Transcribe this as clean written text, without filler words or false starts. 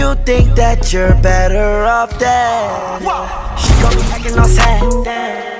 you think that you're better off dead. She gon' be acting all sad.